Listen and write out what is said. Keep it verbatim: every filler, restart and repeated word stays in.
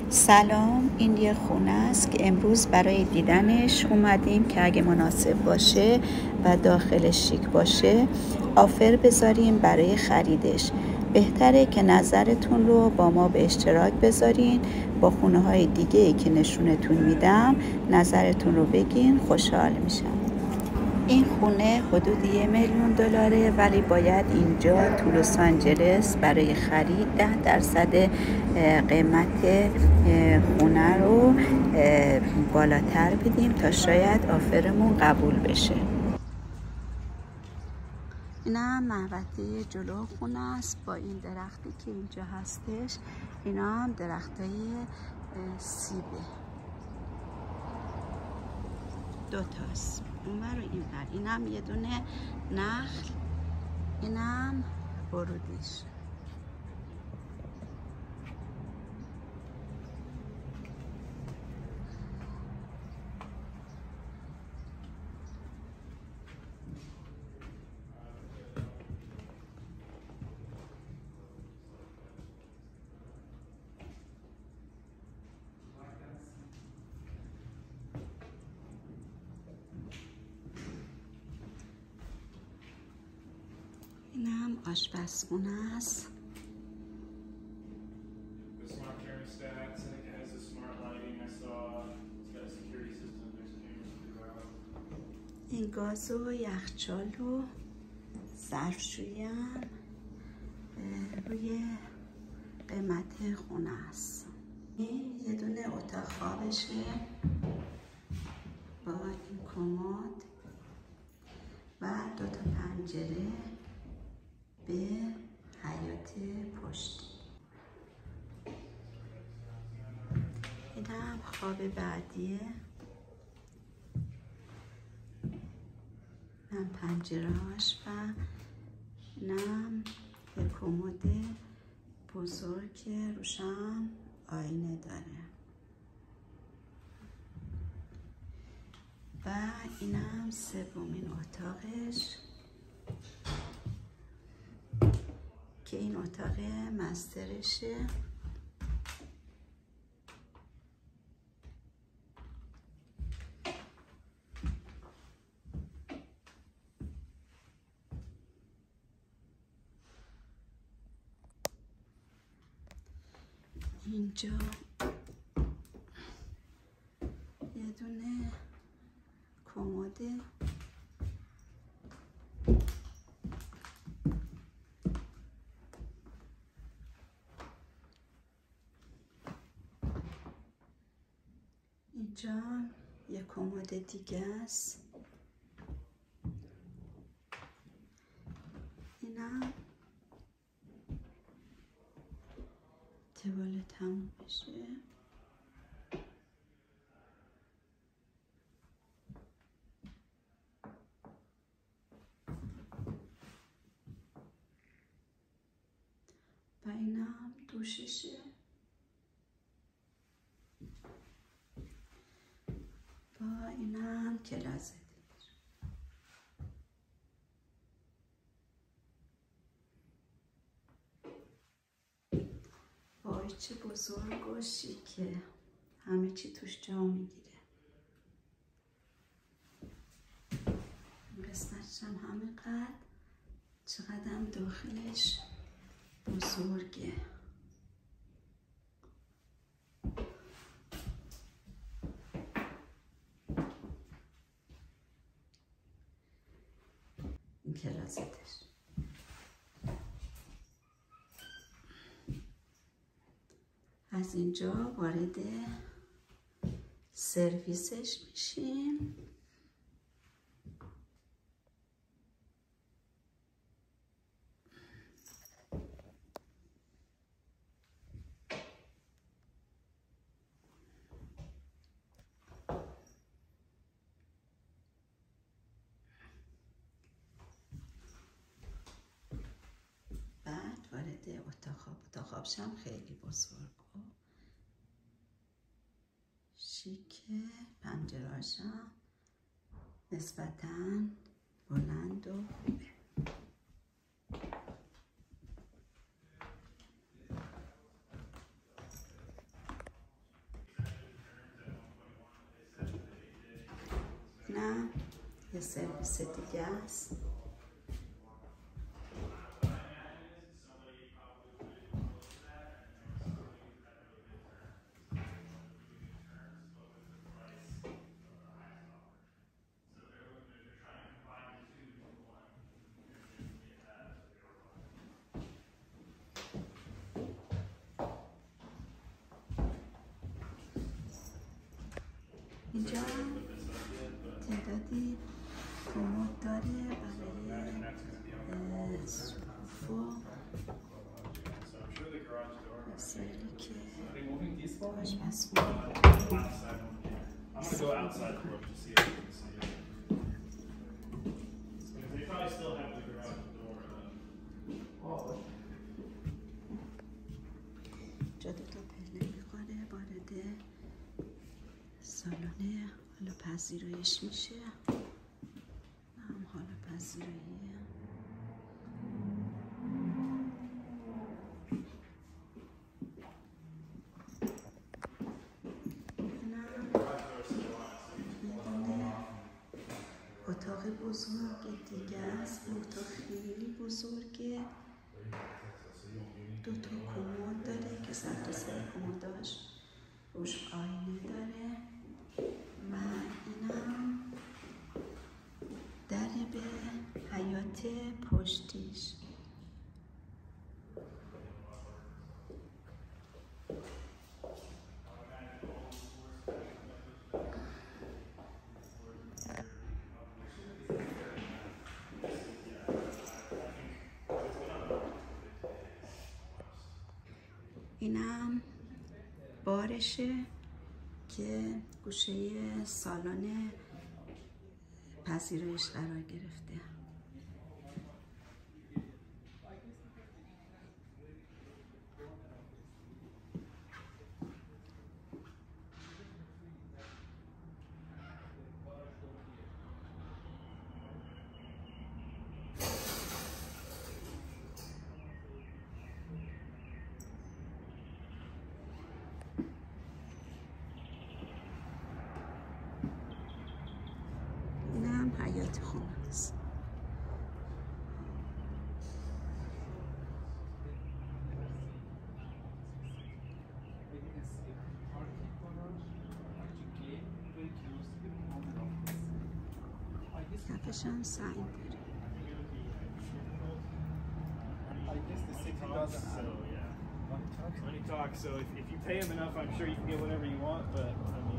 سلام، این یه خونه است که امروز برای دیدنش اومدیم که اگه مناسب باشه و داخلش شیک باشه آفر بذاریم برای خریدش. بهتره که نظرتون رو با ما به اشتراک بذارین، با خونه های دیگه ای که نشونتون میدم نظرتون رو بگین، خوشحال میشم. این خونه حدود یه میلیون دلاره، ولی باید اینجا تو لس آنجلس برای خرید ده درصد قیمت خونه رو بالاتر بدیم تا شاید آفرمون قبول بشه. اینا محوطه جلو خونه است با این درختی که اینجا هستش. اینا هم درختای سیبه، دو تاست، اون ور و این ور. اینم یه دونه نخل، اینم برودیش. اینم آشپزخونه است. این گاز و یخچال و ظرفشویی هم روی قیمت خونه است. این یه دونه اتاق خوابشه با این کمد و دو تا پنجره به حیاط پشت. این هم خواب بعدیه. اینم پنجرهاش و اینم یه کمد بزرگ که روشم آینه داره و اینم سومین اتاقش که این اتاق مسترشه. اینجا یه دونه کمده، اینجا یه کمد دیگه است. اینم توالت تموم بشه. و اینم دوششه. با اینم کلازت. وای چه بزرگ و شیکه، همه چی توش جا میگیره. این قسمتش هم همه قد، چقدر داخلش بزرگه. این کلازتش. از اینجا وارد سرویسش میشیم. بعد وارد اتاق خواب. اتاق خوابش هم خیلی بزرگ و شیکه. پنجرهاش هم نسبتاً بلند و خوبه. یه سرویس دیگه است. اینجا تعدادی کمد داره برای سوفا وسایلی که آشپزخونه. اینجا دو تا پله میخوره وارد سالن حالا پذیرایش میشه. هم حالا پذیراییه. اتاق بزرگ دیگه است. اتاق خیلی بزرگه. دو تا کمد داره که سر تا سر کمداش روش آینه داره و اینم در به حیاط پشتیش. اینم بارشه که گوشه سالن پذیرایش قرار گرفته. حیاط خونه است. کفش هم سنگ داره. Money talks, so if, if you pay him enough, I'm sure you can get whatever you want, but I mean